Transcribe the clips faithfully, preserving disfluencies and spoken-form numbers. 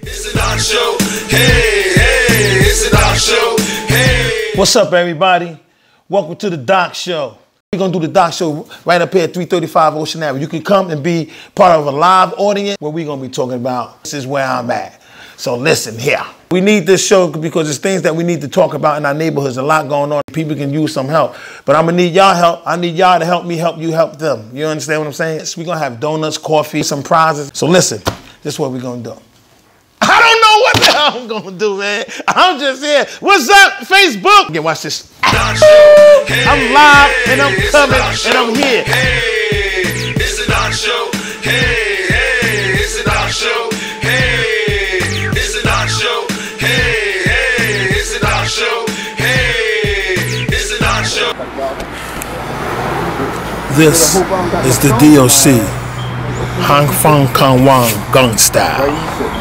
It's a Doc Show. Hey, hey, it's a Doc Show. Hey. What's up, everybody? Welcome to the Doc Show. We're gonna do the Doc Show right up here at three thirty-five Ocean Avenue. You can come and be part of a live audience where we're gonna be talking about this is where I'm at. So listen here. We need this show because it's things that we need to talk about in our neighborhoods. A lot going on. People can use some help. But I'm gonna need y'all help. I need y'all to help me help you help them. You understand what I'm saying? We're gonna have donuts, coffee, some prizes. So listen, this is what we're gonna do. I don't know what the hell I'm gonna do, man. I'm just here. What's up, Facebook? Okay, watch this. Hey, I'm live and I'm coming and I'm here. Hey, it's a Doc Show. Hey, hey, it's a Doc Show. Hey, it's a Doc Show. Hey, hey, it's a Doc Show. Hey, it's a Doc Show. This is the D O C, Hong Fong Kong Wang Gung Style.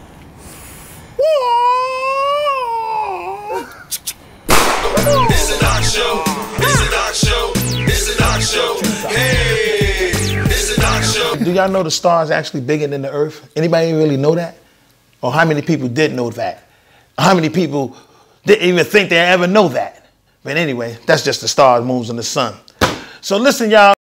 It's a Doc Show. It's a Doc Show. It's a Doc Show. Hey, it's a Doc Show. Do y'all know the star is actually bigger than the earth? Anybody really know that? Or how many people did know that? How many people didn't even think they ever know that? But anyway, that's just the stars, moons, and the sun. So listen, y'all.